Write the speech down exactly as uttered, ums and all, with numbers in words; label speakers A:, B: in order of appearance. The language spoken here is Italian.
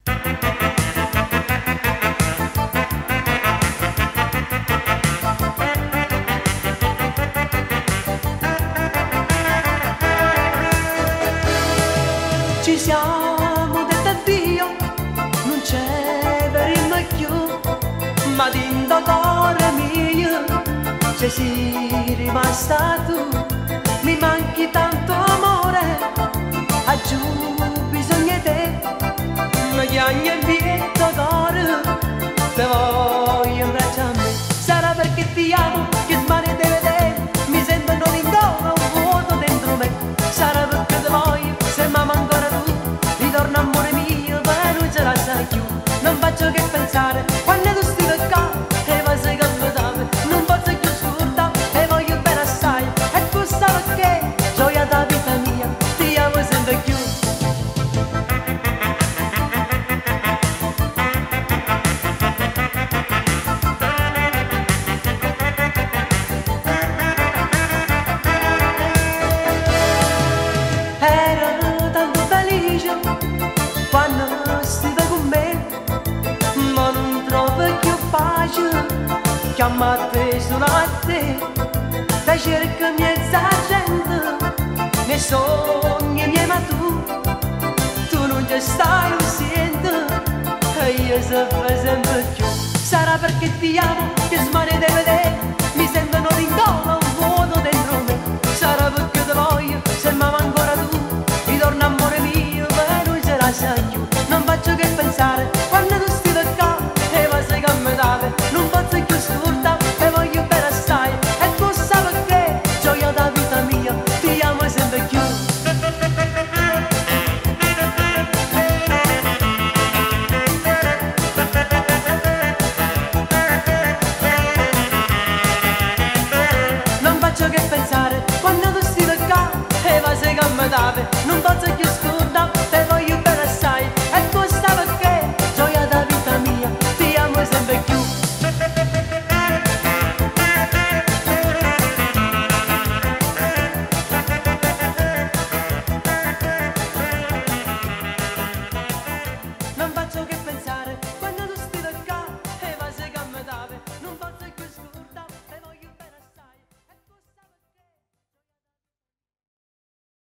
A: Ci siamo detti addio, non c'è verremo più, ma dentro cuore mio c'è sei rimasta tu. Mi manchi tanto amore, aggiù bisogna te, ma chiagna il pietto cuore, te voglio abbracciare a me. Sarà perché ti amo che smane te vedere, mi sento non in gola un vuoto dentro me. Sarà perché te voglio, se mamma ancora tu, ritorno amore mio, ma non ce la sai più. Non faccio che pensare, quando tu stai qua, e vai se capitare, non posso più scordare, e voglio bene assai, e tu sai perché, gioia da vita mia, ti amo sempre più. Ero tanto felice quando stai con me, ma non trovo più pace, chiama te sono a te, te cerca mezza gente, nei sogni miei ma tu, tu non ci stai, lo sento, e io so sempre più. Sarà perché ti amo, che smane te vedere, mi sentono ringola un vuoto dentro me. Sarà perché te voglio, se mamma ancora tu, ritorno amore mio, ma non ce la sai più. Non faccio che pensare, quando tu stai qua, e va se camminare, non posso più scordare, e voglio bene assai, e tu sai perché, gioia da vita mia, ti amo sempre più. Non faccio che pensare, quando tu stai qua, e va se camminare, non posso più scordare, te voglio bene assai, e tu sai perché, gioia da vita mia, ti amo sempre più. Non faccio che